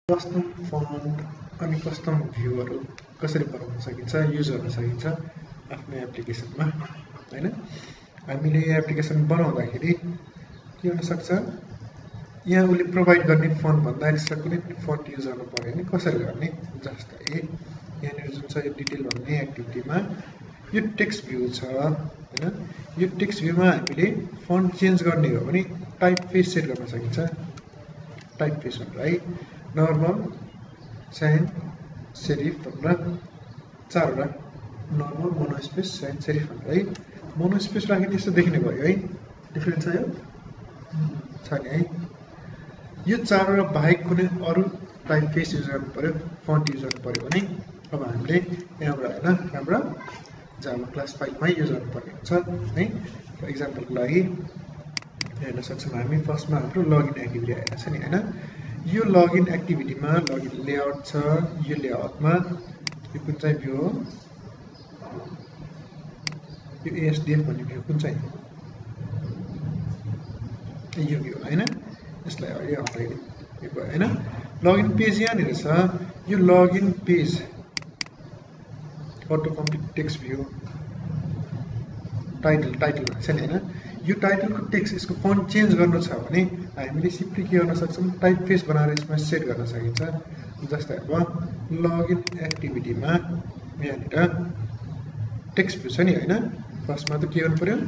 Custom font अनि custom भ्यूहरू कसरी बनाउन सकिन्छ, युज गर्न सकिन्छ आफ्नो एप्लिकेसनमा हैन। हामीले एप्लिकेसन बनाउँदाखेरि के हुन सक्छ, यहाँ उसले प्रोभाइड गर्ने फन्ट भन्दा एक्स्ट्रा कुनै फन्ट युज गर्नु पर्यो भने कसरी गर्ने, जस्तै यहाँनिर जुन छ यो डिटेल भन्ने एक्टिभिटीमा यो टेक्स्ट भ्यू छ हैन। यो टेक्स्ट भ्यूमा हामीले फन्ट चेन्ज गर्ने हो भने टाइप फेस सेट गर्न सकिन्छ। टाइप फेस भनेर है नर्मल, साइन, सेरिफ भनेर चारवटा normal, monospace, sans, serif भनेर है। मोनो स्पेस राख्ने यस्तो देखिने भयो है, डिफरेन्स छ यो छ नि है। यो चारवटा बाहेक कुनै अरू टाइप फेस युज गर्नु पर्यो, फन्ट युज गर्नु पर्यो भने अब हामीले यहाँबाट हैन यहाँबाट जावा क्लास फाइलमै युज गर्नुपर्ने हुन्छ है। फर इक्जाम्पलको लागि हेर्न सक्छौँ हामी फर्स्टमा हाम्रो लगइन एक्टिभिटी आएको छ नि हैन। यो लगइन एक्टिभिटीमा लगइन लेआउट छ। यो लेआउटमा यो कुन चाहिँ भ्यू हो, यो एएसडीएफ भन्ने भ्यू कुन चाहिँ, यो भ्यू हैन। यसलाई अहिले हटाइदिउँ, यो भयो हैन। लगइन पेज यहाँनिर छ। यो login page auto complete text view title छ नि हैन। यो टाइटलको टेक्स्ट यसको फन्ट चेन्ज गर्नु छ भने हामीले सिम्पली के गर्न सक्छौँ, टाइप फेस बनाएर यसमा सेट गर्न सकिन्छ। जस्तै अब लगइन एक्टिभिटीमा यहाँनिर टेक्स्ट भ्यू छ नि हैन। फर्स्टमा त के गर्नु पर्यो,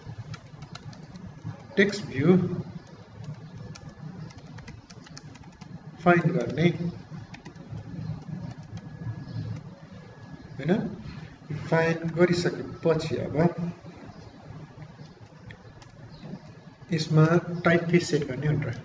टेक्स्ट भ्यू फाइन्ड गर्ने हैन। फाइन्ड गरिसकेपछि अब यसमा टाइप फेस सेट गर्ने भनेर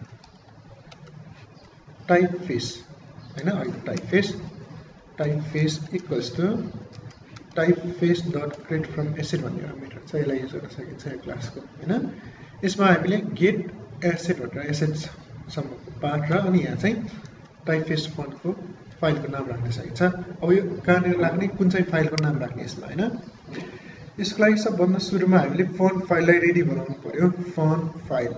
टाइप फेस हैन। अहिले typeface equals to typeface dot create from asset भन्ने एउटा मेथड छ, यसलाई युज गर्न सकिन्छ यो क्लासको हैन। यसमा हामीले गेट एसेट भनेर एसेटसम्मको पार्ट र अनि यहाँ चाहिँ टाइप फेस फन्टको फाइलको नाम राख्न सकिन्छ। अब यो कहाँनिर राख्ने, कुन चाहिँ फाइलको नाम राख्ने यसमा हैन। यसको लागि सबभन्दा सुरुमा हामीले फन्ट फाइललाई रेडी बनाउनु पर्यो। फन्ट फाइल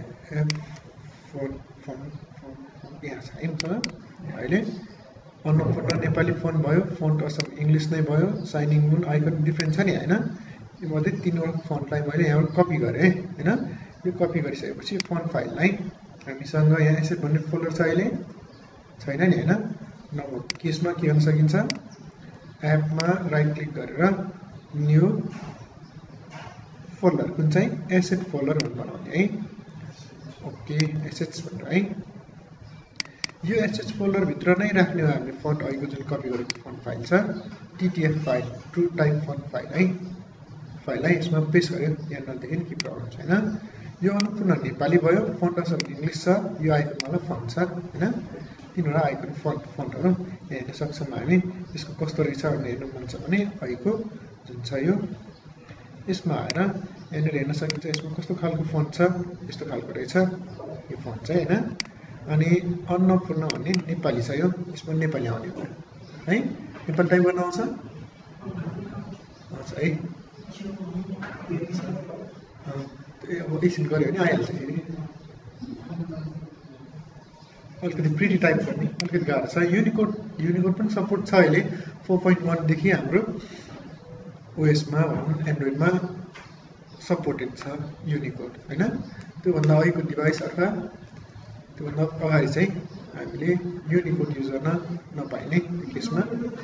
फन्ट यहाँ छ है। अहिले अन्नपूर्ण नेपाली फन्ट भयो, फन्ट असम इङ्ग्लिस नै भयो, साइनिङ मुन आइकन डिफ्रेन्ट छ नि हैन। यो मध्ये तीनवटा फन्टलाई मैले यहाँबाट कपी गरेँ हैन। यो कपी गरिसकेपछि फन्ट फाइललाई हामीसँग यहाँ एसेट भन्ने फोल्डर छ, अहिले छैन नि हैन। नभएको केसमा के गर्न सकिन्छ, एपमा राइट क्लिक गरेर न्यू फोल्डर, कुन चाहिँ एसेट फोल्डर भनेर बनाउने है। ओके एसेट्स भनेर है। यो एसेट्स फोल्डर भित्र नै राख्ने हो हामीले फन्ट अहिलेको जुन कपी गरेको फन्ट फाइल छ, TTF file, true type font file है। फाइललाई यसमा पेस्ट गर्यो, यहाँ नदेखि के प्रब्लम छैन। यो अन्नपूर्ण नेपाली भयो, फन्ट असम इङ्ग्लिस छ, यो आइकन वाला फन्ट छ हैन। तीनवटा आइकन फन्टहरू यहाँ हेर्न सक्छौँ हामी। यसको कस्तो रहेछ भनेर हेर्नु मन छ भने अहिलेको जुन छ यो यसमा आएर यहाँनिर हेर्न सकिन्छ यसमा कस्तो खालको फन्ट छ, यस्तो खालको रहेछ यो फन्ट चाहिँ हैन। अनि अन्नपूर्ण भन्ने नेपाली छ, यो यसमा नेपाली आउने हो है। नेपाली टाइप गर्न आउँछ है। अब एकछिन गऱ्यो भने आइहाल्छ फेरि। अलिकति प्रिटी टाइप गर्ने अलिकति गाह्रो छ। युनिकोड पनि सपोर्ट छ अहिले 4.1 देखि हाम्रो ओएसमा भनौँ एन्ड्रोइडमा सपोर्टेड छ युनिकोड हैन। त्योभन्दा अहिलेको डिभाइस अथवा त्योभन्दा अगाडि चाहिँ हामीले युनिकोड युज गर्न नपाइने केसमा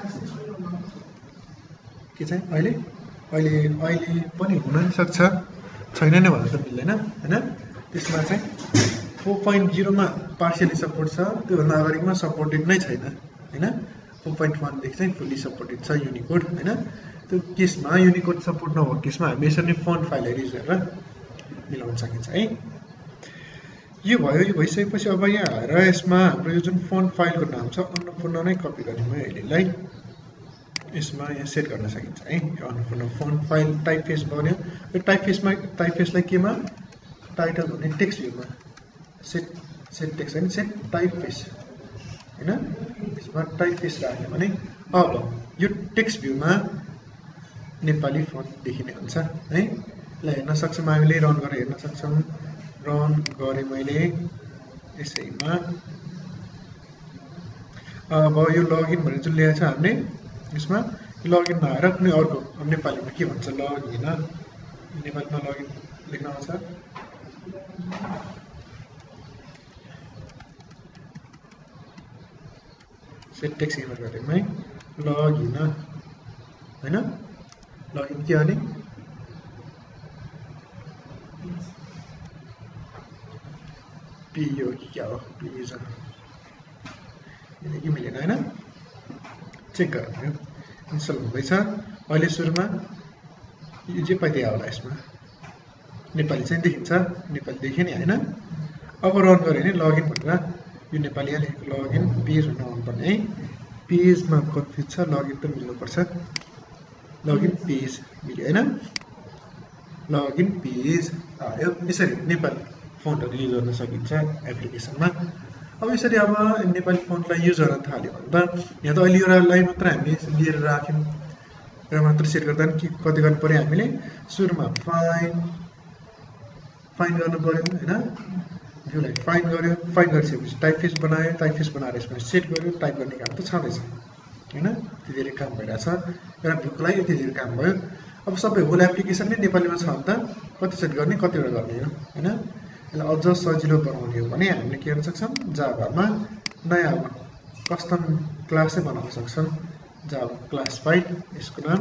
के चाहिँ अहिले पनि हुन सक्छ, छैन नै भन्न त मिल्दैन हैन। त्यसमा चाहिँ 4.0 मा पार्शियली सपोर्ट छ, त्योभन्दा अगाडिमा सपोर्टेड नै छैन हैन। 4.1 देखि चाहिँ फुल्ली सपोर्टेड छ युनिकोड हैन। त्यो केसमा युनिकोड सपोर्ट नभएको केसमा हामी यसरी फन्ट फाइलहरू युज गरेर मिलाउन सकिन्छ है। यो भयो। यो भइसकेपछि अब यहाँ आएर यसमा हाम्रो यो जुन फन्ट फाइलको नाम छ अन्नपूर्ण नै कपी गरेँ म अहिलेलाई। यसमा यहाँ सेट गर्न सकिन्छ है। यो Annapurna font file typeface बन्यो। यो टाइप फेसलाई केमा, टाइटल भन्ने टेक्स्ट भ्यूमा सेट टेक्स्ट हैन, सेट टाइप फेस हैन। यसमा टाइप फेस राख्यो भने अब यो टेक्स्ट भ्यूमा नेपाली फन्ट देखिने हुन्छ है। ल हेर्न सक्छौँ हामीले, रन गरेर हेर्न सक्छौँ। रन गरेँ मैले यसैमा अब यो लगइन भनेर जुन ल्याएको छ हामीले यसमा लगइनमा आएर कुनै अर्को नेपालीमा के भन्छ लगइन नेपालीमा लगइन लेख्न आउँछ सेट टेक्स्ट इमेल गरेँ है लगइन हैन लगइन के भने पियो क्या हो पिजन यो मिलेन हैन चेक गर्नु इन्स्टल हुँदैछ अहिले सुरुमा यो जे पाइदिया होला यसमा नेपाली चाहिँ देखिन्छ नेपाली देखियो नि हैन अब रन गरे नि लगइन भनेर यो नेपाली लेखेको लगइन पेज हुन आउनुपर्ने है पेजमा कन्फ्युज छ लगइन पनि मिल्नुपर्छ लगइन पेज मिल्यो हैन लगइन पेज आयो यसरी नेपाली फन्टहरु युज गर्न सकिन्छ एप्लिकेसनमा अब यसरी अब नेपाली फन्टलाई युज गर्न थाल्यो भने त यहाँ त अहिले एउटालाई मात्र हामीले लिएर राख्यौं र मात्र सेट गर्दा के कति गर्नु पर्यो हामीले सुरुमा फाइन गर्नु पर्यो हैन भ्यूलाई फाइन गरिसकेपछि टाइपफेस बनायो टाइपफेस बनाएर यसमा सेट गर्यो टाइप गर्ने काम त छँदैछ हैन त्यति धेरै काम भइरहेछ र भ्यूको लागि यति धेरै काम भयो अब सबै होल एप्लिकेसन नै नेपालीमा छ भने त कति सेट गर्ने कतिवटा गर्ने हो हैन यसलाई अझ सजिलो बनाउने हो भने हामीले के गर्न सक्छौं जाभामा नयाँ कस्टम क्लासै बनाउन सक्छौं जाभा क्लास फाइल यसको नाम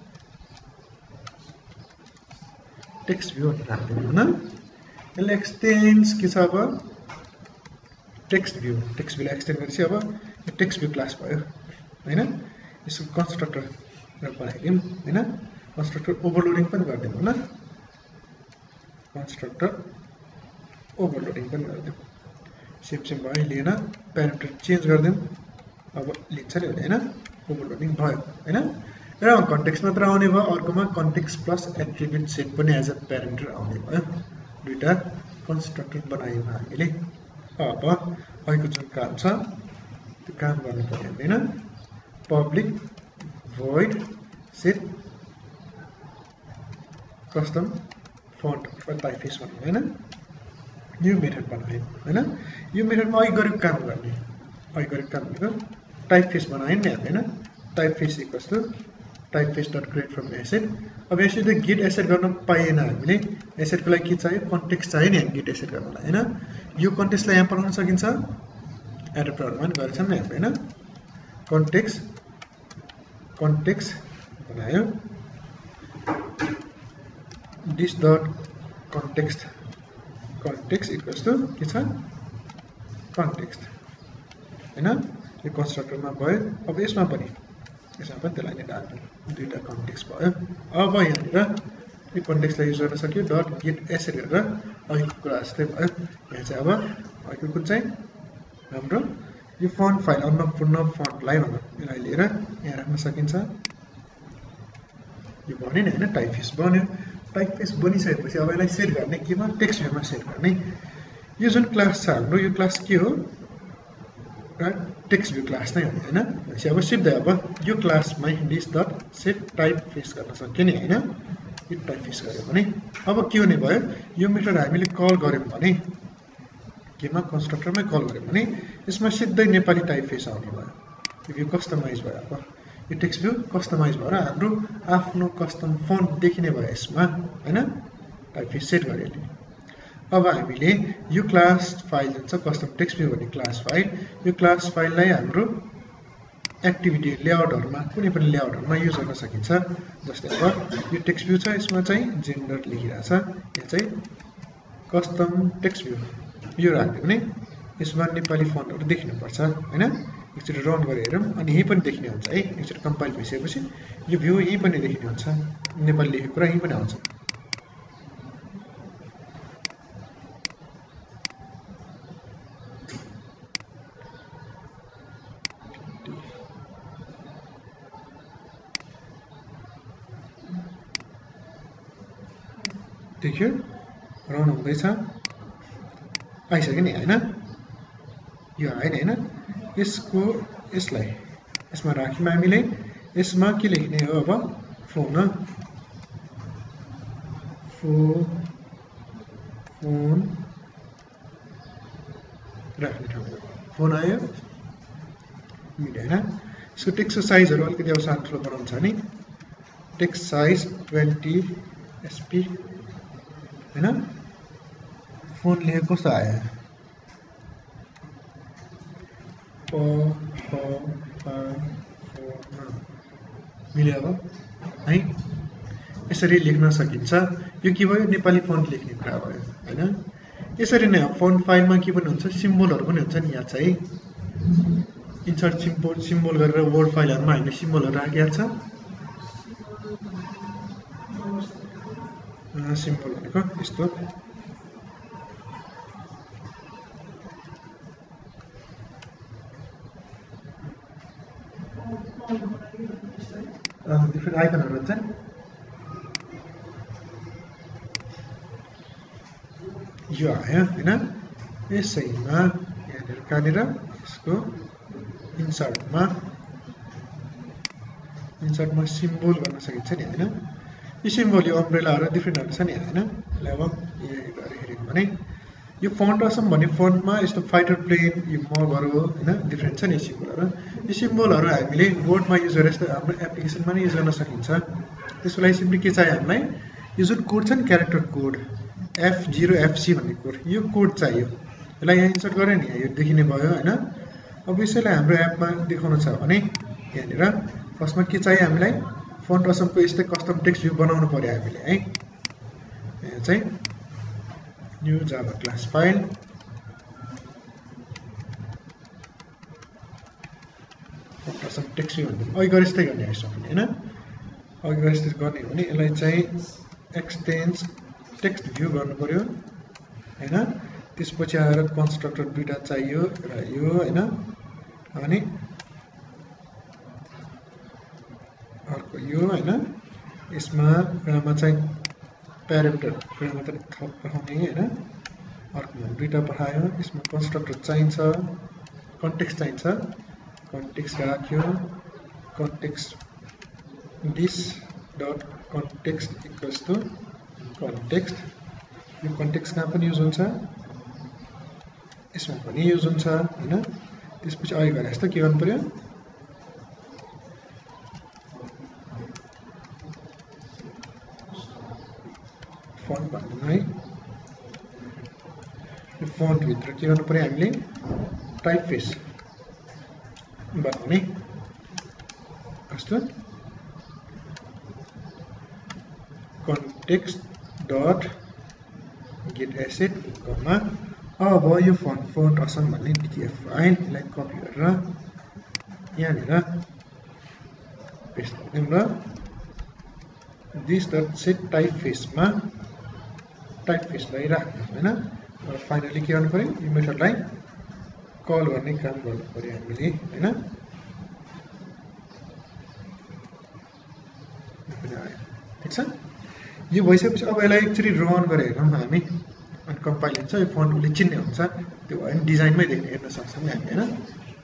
टेक्स्ट भ्यू राख्दिनु हैन यसले एक्सटेन्स के छ अब टेक्स्ट भ्यूलाई एक्सटेन्ड गरेपछि अब यो टेक्स्ट भ्यू क्लास भयो हैन यसको कन्स्ट्रक्टर बनाइदिउँ हैन कन्स्ट्रक्टर ओभरलोडिङ पनि गर्दिउँ हैन कन्स्ट्रक्टर ओभरलोडिङ पनि गर्दिउँ सेम भयो लिएन प्यारामिटर चेन्ज गर्दिउँ अब लिन्छ नि हैन ओभरलोडिङ भयो हैन र कन्टेक्स्ट मात्र आउने भयो अर्कोमा कन्टेक्स्ट प्लस एट्रिब्युट सेट पनि एज अ प्यारामिटर आउने भयो दुईटा कन्स्ट्रक्टर बनायौं हामीले अब अहिलेको जुन काम छ त्यो काम गर्नु पर्यो हैन public void set custom font for typeface भन्नु हैन यो मेथड बनाए हैन यो मेथडमा अघि गरेको काम गर्ने भनेको टाइपफेस बनाएन नि हैन typeface equals to typeface.create asset अब यसले गेट एसेट गर्न पाएन हामीले एसेटको लागि के चाहियो कन्टेक्स्ट चाहियो नि गेट एसेट गर्नलाई हैन यो कन्टेक्स्टलाई यहाँ बनाउन सकिन्छ एडप्टरमा पनि गर्छौं नि हैन कन्टेक्स्ट बनायो this dot context equals to के छ कन्टेक्स्ट हैन यो कन्स्ट्रक्टरमा भयो अब यसमा पनि त्यसलाई नै डाल्नु दुईटा कन्टेक्स्ट भयो अब यहाँनिर यो कन्टेक्स्टलाई युज गर्न सक्यो डट गेट एसेट गरेर अघिको कुरा जस्तै भयो यहाँ चाहिँ अब अघिको कुन चाहिँ हाम्रो यो फन्ट फाइल अन्नपूर्ण फन्टलाई भनेर यसलाई लिएर यहाँ राख्न सकिन्छ यो भन्यो नि हैन टाइपफेस बन्यो टाइपफेस बनिसकेपछि अब यसलाई सेट गर्ने केमा टेक्स्ट भ्यूमा सेट गर्ने यो जुन क्लास छ हाम्रो यो क्लास के हो टेक्स्ट भ्यू क्लास नै हो हैन भनेपछि अब सिधै अब यो क्लासमै this dot set typeface गर्न सक्यो नि हैन यो टाइपफेस गर्यो भने अब के हुने भयो यो मेथड हामीले कल गर्यौं भने केमा कन्स्ट्रक्टरमै कल गर्यौं भने यसमा सिधै नेपाली टाइपफेस आउने भयो यो भ्यू कस्टमाइज भयो अब यो टेक्स्ट भ्यू कस्टमाइज भएर हाम्रो आफ्नो कस्टम फन्ट देखिने भयो यसमा हैन टाइपफेस सेट गरेले अब हामीले यो क्लास फाइल जुन छ कस्टम टेक्स्ट भ्यू भन्ने क्लास फाइल यो क्लास फाइललाई हाम्रो एक्टिभिटी लेआउटहरुमा कुनै पनि लेआउटहरुमा युज गर्न सकिन्छ जस्तै अब यो टेक्स्ट भ्यू छ यसमा चाहिँ जेन्डर लेखिरा छ यहाँ चाहिँ कस्टम टेक्स्ट भ्यू यो राख्यो भने यसमा नेपाली फन्टहरु देखिनु पर्छ हैन एकचोटी रन गरेर हेरौं अनि यही पनि देखिने हुन्छ है एकचोटी कम्पाइल भइसकेपछि यो भ्यू यही पनि देखिने हुन्छ नेपाली लेखेको कुरा यही पनि आउँछ देखियो रन हुँदैछ आइसक्यो नि हैन यो आयो नि हैन यसमा राख्यौं हामीले यसमा के लेख्ने हो अब फोन राख्ने ठाउँ फोन आयो अब यसमा के लेख्ने हो फोन राख्ने ठाउँ फोन आयो अब यसमा के लेख्ने हो फोन राख्ने ठाउँ फोन राख्ने ठाउँ फोन आयो अब यसमा के लेख्ने हो मिड हैन यसको टेक्स्ट साइजहरु अलिकति अब सानो ठुलो बनाउनु छ नि टेक्स्ट साइज 20 sp हैन फोन लेख कस्तो आयो मिल्यो अब है यसरी लेख्न सकिन्छ यो के भयो नेपाली फन्ट लेख्ने कुरा भयो हैन यसरी नै फन्ट फाइलमा के पनि हुन्छ सिम्बलहरु पनि हुन्छ नि यहाँ चाहिँ इन्सर्ट सिम्बल गरेर वर्ड फाइलहरुमा हामीले सिम्बलहरु राखेको छ सिम्बल भनेको यस्तो डिफरेन्ट आइकनहरु हुन्छ यो आयो हैन यसैमा यहाँनिर कहाँनिर यसको इन्सर्टमा सिम्बल गर्न सकिन्छ नि हैन यो सिम्बल यो अम्ब्रेलाहरु डिफरेन्टहरु छ नि हैन यसलाई अब यही गरे हेर्नु भने यो फन्ट असम भन्ने फन्टमा यस्तो फाइटर प्लेन यो मगहरु हैन डिफरेन्ट छ नि यो सिम्बलहरु हामीले वर्डमा युज गरेर यस्तो हाम्रो एप्लिकेसनमा नै युज गर्न सकिन्छ त्यसको लागि सिम्पली के चाहियो हामीलाई यो जुन कोड छ नि क्यारेक्टर कोड F0FC भन्ने कोड यो कोड चाहियो यसलाई यहाँ इन्सर्ट गरे नि यो देखिने भयो हैन अब यसैलाई हाम्रो एपमा देखाउन छ भने यहाँनिर फर्स्टमा के चाहियो हामीलाई फन्ट असमको यस्तै कस्टम टेक्स्ट भ्यू बनाउनु पर्यो हामीले है यहाँ चाहिँ new Java class file font awesome text view भन्दा अघि गरे जस्तै गर्ने यसो हैन अघि गरे जस्तै गर्ने हो भने यसलाई चाहिँ एक्सटेन्स टेक्स्ट भ्यू गर्नु पर्यो हैन त्यसपछि आएर कन्स्ट्रक्टर दुईटा चाहियो र यो हैन अनि अर्को यो हैन यसमा चाहिँ प्यारामिटर मात्र थप पठाउने हैन अर्कोमा दुईटा पठायो यसमा कन्स्ट्रक्टर चाहिन्छ कन्टेक्स्ट चाहिन्छ कन्टेक्स्ट राख्यो context this dot context equals to context यो कन्टेक्स्ट कहाँ पनि युज हुन्छ यसमा पनि युज हुन्छ हैन त्यसपछि अघि गरे जस्तो के गर्नु पर्यो फन्ट भन्नु है यो फन्ट भित्र के गर्नु पर्यो हामीले टाइपफेस बनाउने कस्तो कन्टेक्स्ट डट गेट एसेट कमा अब यो फन्ट असम भन्ने pdf फाइल यसलाई कपी गरेर यहाँनिर पेस्ट गर्दियौं र दिस डट सेट टाइपफेसमा टाइपफेसलाई राख्दियौं हैन र फाइनली के गर्नु पर्यो यो मेथडलाई कल गर्ने काम गर्नु पर्यो हामीले हैन ठीक छ यो भइसकेपछि अब यसलाई एक्चुअली रन गरेर हेरौँ हामी अनि कम्पाइल हुन्छ यो फन्टले चिन्ने हुन्छ त्यो भयो नि डिजाइनमै देख्ने हेर्न सक्छौँ नि हामी हैन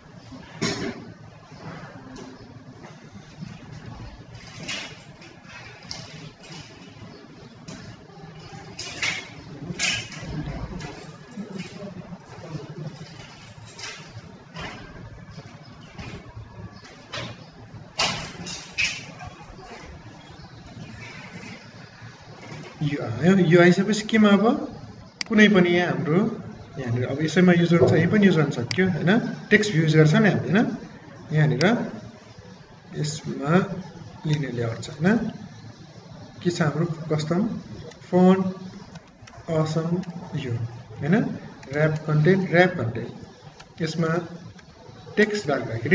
यो आइसकेपछि केमा अब कुनै पनि यहाँ हाम्रो यहाँनिर अब यसैमा युज गर्छ यही पनि युज गर्न सक्यो हैन टेक्स्ट भ्यू युज गर्छ नि हामीले हैन यहाँनिर यसमा लिने लेआउट छ हैन के छ हाम्रो कस्टम फन्ट असम यो हैन र्याप कन्टेन्ट यसमा टेक्स्ट राख्दाखेरि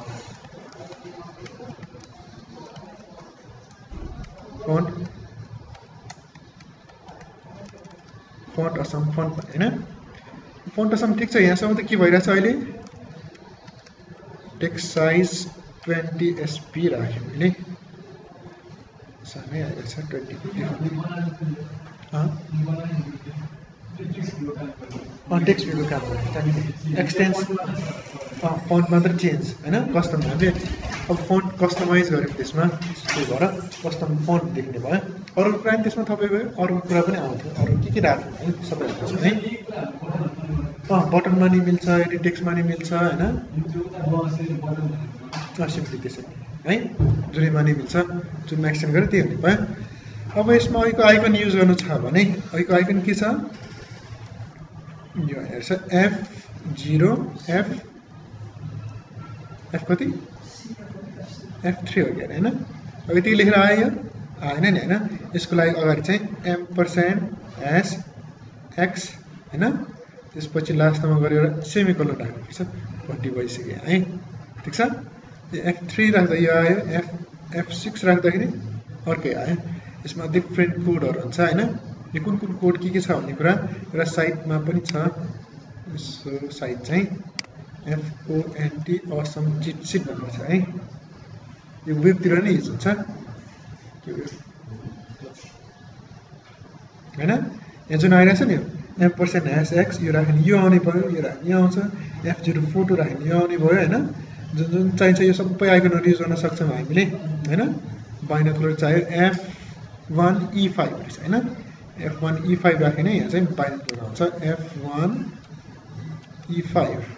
फन्ट असम फन्ट हैन फन्ट असम ठीक छ यहाँसम्म त के भइरहेछ अहिले टेक्स्ट साइज 20 sp राख्यो मैले सानै आइरहेछ 20 टेक्स्ट भ्यूको काम एक्सटेन्स फन्ट मात्र चेन्ज हैन कस्टम भयो अब फन्ट कस्टमाइज गर्यो त्यसमा त्यो भएर कस्टम फन्ट देख्ने भयो अरु कुरा पनि त्यसमा थपे गयो अरु कुरा पनि आउँथ्यो अरु के राख्नु है सबै है बटनमा नि मिल्छ, एडिट टेक्स्टमा नि मिल्छ हैन। सिम्पली त्यसै है, जुनैमा नि मिल्छ, जुनमा एक्सटेन्ड गरेर त्यही हुने भयो। अब यसमा अहिलेको आइकन युज गर्नु छ भने अहिलेको आइकन के छ, यो हेर्छ F0 F कति F3 हो कि हैन। अब यति लेखेर आयो आएन नि हैन। यसको लागि अगाडि चाहिँ $S X हैन, त्यसपछि लास्टमा गरेर सेमिकोलन राख्नुपर्छ। भर्टी भइसक्यो है, ठीक छ। F3 राख्दा यो आयो, F6 राख्दाखेरि अर्कै आयो। यसमा डिफरेन्ट कोडहरु हुन्छ हैन। यो कुन कुन कोड के छ भन्ने कुरा र साइटमा पनि छ। यसो साइट चाहिँ FONT awesome cheat sheet भन्ने छ है। यो वेबतिर नै युज हुन्छ हैन। यहाँ जुन आइरहेछ नि $S X यो राख्ने यो आउने भयो, यो राख्ने यो आउँछ। F0 फोटो राख्ने यो आउने भयो हैन। जुन जुन चाहिन्छ यो सबै आइकनहरु युज गर्न सक्छौं हामीले हैन। बाइनोकुलर चाहियो F1 E5 रहेछ हैन। F1 E5 राखे नै यहाँ चाहिँ बाइनोकुलर आउँछ F1 E5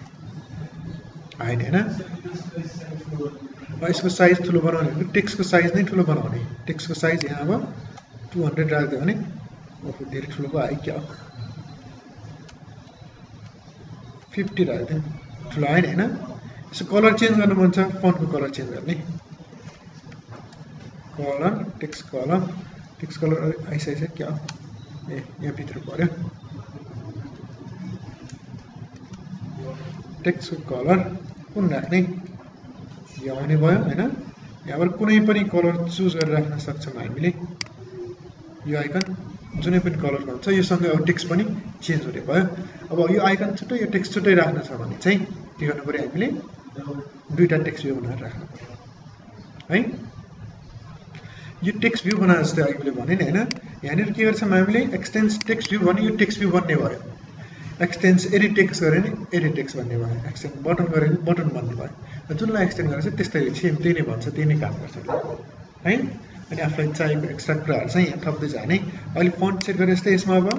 हैन। यसको साइज ठुलो बनाउने हो, टेक्स्टको साइज नै ठुलो बनाउने। टेक्स्टको साइज यहाँ अब 200 राख्दियो भने ओहो धेरै ठुलो भयो है क्या, 50 राख्दियो ठुलो आएन हैन। यसको कलर चेन्ज गर्नु मन छ, फन्टको कलर चेन्ज गर्ने, कलर टेक्स्ट कलर आइसकेछ क्या, ए यहाँ भित्र पर्यो। टेक्स्टको कलर कुन राख्ने, यो आउने भयो हैन। यहाँबाट कुनै पनि कलर चुज गरेर राख्न सक्छौं हामीले। यो आइकन जुनै पनि कलरको हुन्छ, यो सँगै अब टेक्स्ट पनि चेन्ज हुने भयो। अब यो आइकन छुट्टै यो टेक्स्ट छुट्टै राख्न छ भने चाहिँ के गर्नु पर्यो, हामीले दुईटा टेक्स्ट भ्यू बनाएर राख्नु पर्यो है। यो टेक्स्ट भ्यू बनाए जस्तै अहिले भने नि हैन। यहाँनिर के गर्छौं हामीले, एक्सटेन्स टेक्स्ट भ्यू भने यो टेक्स्ट भ्यू बन्ने भयो। एक्सटेन्स एडिट टेक्स्ट गरे नि एडिट टेक्स्ट भन्ने भयो, एक्सटेन्ड बटन गरे नि बटन भन्ने भयो। जुनलाई एक्सटेन्ड गरेर चाहिँ त्यस्तै सेम त्यही नै भन्छ, त्यही नै काम गर्छ है। अनि आफूलाई चाहिएको एक्स्ट्रा कुराहरु चाहिँ यहाँ थप्दै जाने। अहिले फन्ट सेट गरे जस्तै यसमा अब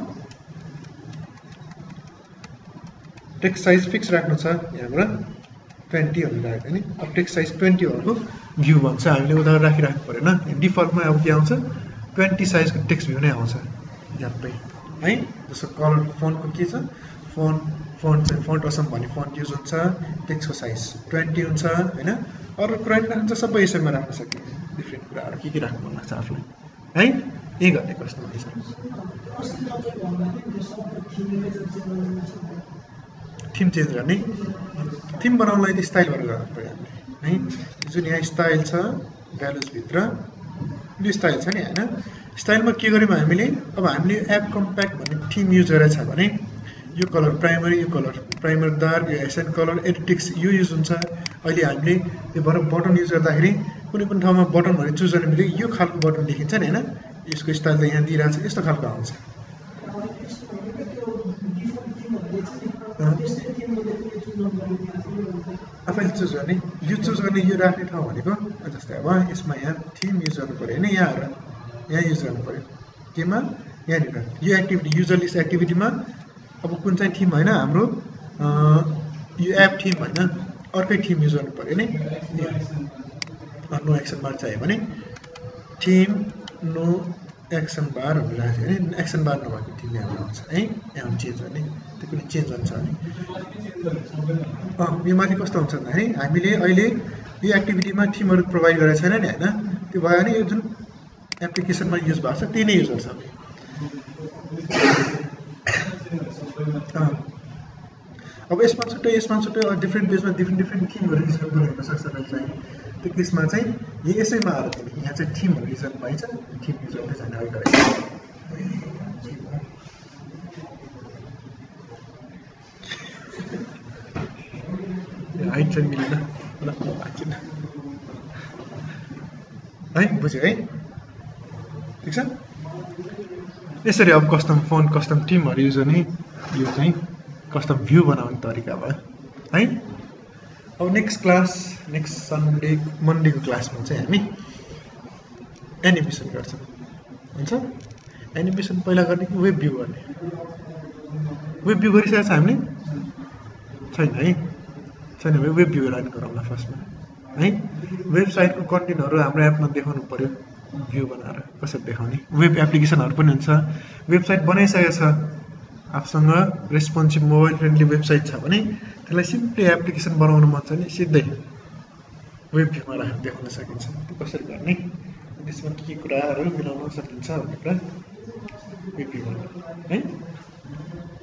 टेक्स्ट साइज फिक्स राख्नु छ, यहाँबाट 20 भनेर राख्यो नि। अब टेक्स्ट साइज 20 भएको भ्यू भन्छ, हामीले उदाहरण राखिराख्नु परेन। डिफल्टमा अब के आउँछ, 20 साइजको टेक्स्ट भ्यू नै आउँछ झ्याप्पै है। जस्तो कलर फन्टको के छ, फन्ट असम भन्ने फन्ट युज हुन्छ, टेक्स्टको साइज 20 हुन्छ हैन। अरु कुरा नि राख्नु सबै यसैमा राख्न सकिन्छ। डिफरेन्ट कुराहरु के राख्नु मन लाग्छ आफुलाई है, यही गर्ने कस्टमाइजेसन। थीम चेन्ज गर्ने, थीम बनाउनलाई त स्टाइल भनेर गर्नु पर्यो हामीले है। जुन यहाँ स्टाइल छ भ्यालुज भित्र यो स्टाइल छ नि हैन। स्टाइलमा के गर्यौं हामीले, अब हामीले एप कम्प्याक्ट भन्ने थीम युज गरेछ भने यो कलर प्राइमरी, यो कलर प्राइमर डार्क, यो एसेन्ट कलर, एडिट टेक्स्ट यो युज हुन्छ। अहिले हामीले यो बटन युज गर्दाखेरि कुनै पनि ठाउँमा बटन भनेर चुज गर्ने बित्तिकै यो खालको बटन देखिन्छ नि हैन। यसको स्टाइल त यहाँ दिइरहेछ, यस्तो खालको आउँछ। आफैले चुज गर्ने, यो चुज गर्ने, यो राख्ने ठाउँ भनेको जस्तै अब यसमा यहाँ थीम युज गर्नु पर्यो हैन। यहाँ युज गर्नु पर्यो केमा, यहाँनिर यो एक्टिभिटी युजर लिस्ट एक्टिभिटीमा। अब कुन चाहिँ थीम हैन, हाम्रो यो एप थीम हैन, अर्कै थीम युज गर्नु पर्यो नि। नो एक्सन बार चाहियो भने थीम नो एक्सन बार भनेर राख्यो भने एक्सन बार नभएको थीम यहाँ आउँछ है। यहाँ चेन्ज गर्ने, त्यो कुनै चेन्ज हुन्छ भने यो माथि कस्तो हुन्छ भन्दाखेरि हामीले अहिले यो एक्टिभिटीमा थीमहरु प्रोभाइड गरेको छैन नि हैन। त्यो भयो भने यो जुन एप्लिकेसनमा युज भएको छ त्यही नै युज गर्छ। अब यसमा छुट्टै डिफरेन्ट पेजमा डिफरेन्ट थीमहरु युज गर्न सक्छ तपाईलाई। त्यो केसमा चाहिँ यसैमा आएर यहाँ चाहिँ थीमहरु युज गर्न पाइन्छ। थीम युज गर्दै जाने अगाडि गरे हाइट चाहिँ मिलेन ल बाँकिन है, बुझ्यो है, ठीक छ। यसरी अब कस्टम फन्ट कस्टम थीमहरु युज गर्ने यो चाहिँ कस्टम भ्यू बनाउने तरिका भयो है। अब नेक्स्ट मन्डेको क्लासमा चाहिँ हामी एनिमेसन गर्छौं हुन्छ। एनिमेसन पहिला गर्ने कि वेब भ्यू गर्ने, वेब भ्यू गरिसकेको छ हामीले। छैन है छैन भने वेब भ्यू रन गरौँला फर्स्टमा है वेबसाइटको कन्टेन्टहरू हाम्रो एपमा देखाउनु पर्यो भ्यू बनाएर कसरी देखाउने वेब एप्लिकेसनहरू पनि हुन्छ वेबसाइट बनाइसकेको छ आफूसँग रेस्पोन्सिभ मोबाइल फ्रेन्डली वेबसाइट छ भने त्यसलाई सिम्पली एप्लिकेसन बनाउनु मन छ नि सिधै वेब भ्यूमा राखेर देखाउन सकिन्छ त्यो कसरी गर्ने त्यसमा के कुराहरू मिलाउन सकिन्छ भन्ने कुरा वेब भ्यूमा है